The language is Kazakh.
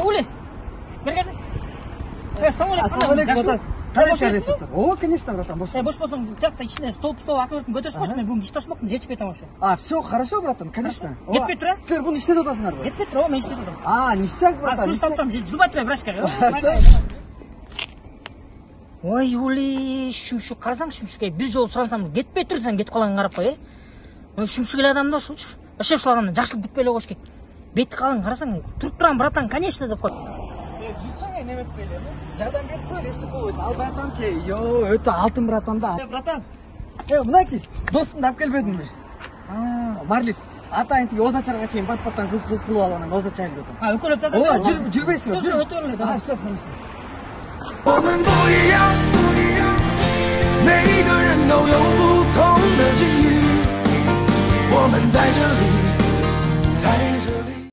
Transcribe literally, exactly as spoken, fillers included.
Саули. Бергезі. Е, Саули. Ассалаумалейкум, братан. Қалай жарайсыздар? О, конечно, братан, бош. Е, бош болсаң, жақта ішіне стол-стол аккуратно көтеріп қойшы, мен бүгін кеш ташымақпын, жетіп кетемін вообще. А, все, хорошо, братан, конечно. Кетпей тұр, а? Сіздер бұны істеп отырсыңдар ба? Кетпей тұр, мен істеп отырмын. А, ништяк, братан. Аз күріш тапсам, жылбай тұрмай брашкаға. Ой, Ули, шүмші, қарасаң шүмшіге, бір жол сұрансам, кетпей тұр десем, кетіп қалған қарап қой, е? Ой, шүмшігел адамда шұлшы. Вообще шыл адамда жақшылық бітпейлі қош кек. Бетті қалың қарасаң, тұрып тұрам, братан, конечно деп қой. Жүрсің не өтпейлі, жардам беріп қой, ешті қой. Ал, братан, че, йо, өті алтын братан да. Братан, е, мұнаки, досымды алып келбедің бе? Марлис, атайын тіге озачарға чейін бат-баттан қылып қылып алғанан озачайын дедім. А, өкөл өтті О, жүрбейсің бе? Жүр, өте өрледі. А, все, хорошо. 我们不一样，每个人都有不同的境遇，我们在这里，在